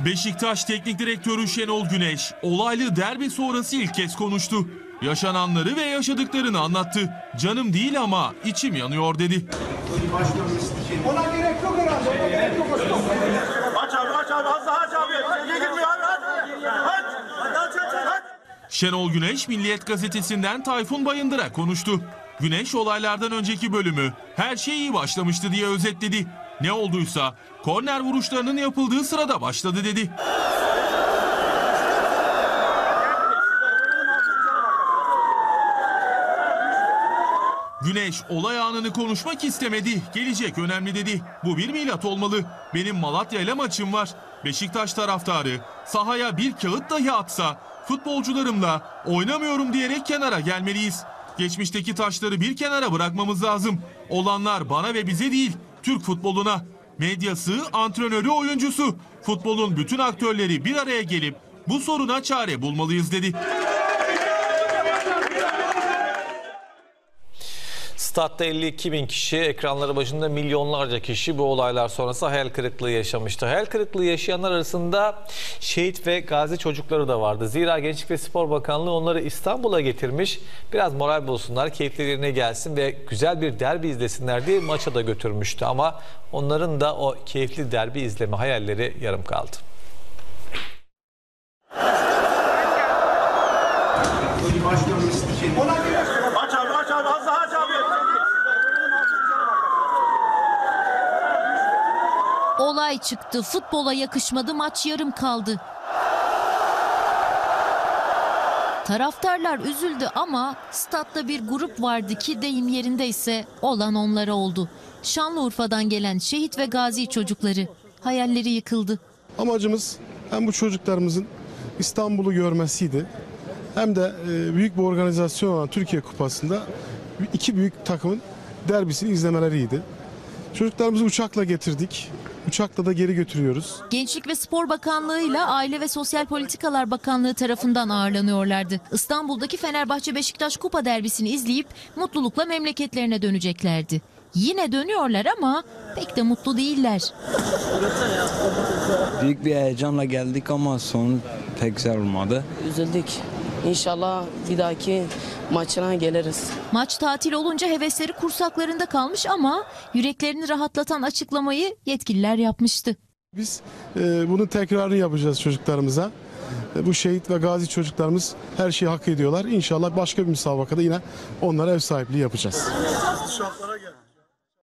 Beşiktaş Teknik Direktörü Şenol Güneş olaylı derbi sonrası ilk kez konuştu. Yaşananları ve yaşadıklarını anlattı. Canım değil ama içim yanıyor dedi. Ona gerek yok herhalde. Ona gerek yok. Aç abi az daha aç abi. Niye girmiyor abi? Aç. Şenol Güneş Milliyet Gazetesi'nden Tayfun Bayındır'a konuştu. Güneş olaylardan önceki bölümü her şey iyi başlamıştı diye özetledi. Ne olduysa korner vuruşlarının yapıldığı sırada başladı dedi. Güneş olay anını konuşmak istemedi. Gelecek önemli dedi. Bu bir milat olmalı. Benim Malatya ile maçım var. Beşiktaş taraftarı sahaya bir kağıt dahi atsa futbolcularımla oynamıyorum diyerek kenara gelmeliyiz. Geçmişteki taşları bir kenara bırakmamız lazım. Olanlar bana ve bize değil, Türk futboluna. Medyası, antrenörü, oyuncusu. Futbolun bütün aktörleri bir araya gelip bu soruna çare bulmalıyız dedi. Statta 52 bin kişi, ekranları başında milyonlarca kişi bu olaylar sonrası hayal kırıklığı yaşamıştı. Hayal kırıklığı yaşayanlar arasında şehit ve gazi çocukları da vardı. Zira Gençlik ve Spor Bakanlığı onları İstanbul'a getirmiş. Biraz moral bulsunlar, keyiflerine gelsin ve güzel bir derbi izlesinler diye maça da götürmüştü. Ama onların da o keyifli derbi izleme hayalleri yarım kaldı. Aç abi az daha aç abi. Olay çıktı, futbola yakışmadı, maç yarım kaldı. Taraftarlar üzüldü ama statta bir grup vardı ki deyim yerindeyse olan onlara oldu. Şanlıurfa'dan gelen şehit ve gazi çocukları, hayalleri yıkıldı. Amacımız hem bu çocuklarımızın İstanbul'u görmesiydi hem de büyük bir organizasyon olan Türkiye Kupası'nda iki büyük takımın derbisini izlemeleriydi. Çocuklarımızı uçakla getirdik. Uçakla da geri götürüyoruz. Gençlik ve Spor Bakanlığı ile Aile ve Sosyal Politikalar Bakanlığı tarafından ağırlanıyorlardı. İstanbul'daki Fenerbahçe Beşiktaş Kupa derbisini izleyip mutlulukla memleketlerine döneceklerdi. Yine dönüyorlar ama pek de mutlu değiller. Büyük bir heyecanla geldik ama sonu pek güzel olmadı. Üzüldük. İnşallah bir dahaki maçına geliriz. Maç tatil olunca hevesleri kursaklarında kalmış ama yüreklerini rahatlatan açıklamayı yetkililer yapmıştı. Biz bunun tekrarını yapacağız çocuklarımıza. Bu şehit ve gazi çocuklarımız her şeyi hak ediyorlar. İnşallah başka bir müsabakada yine onlara ev sahipliği yapacağız.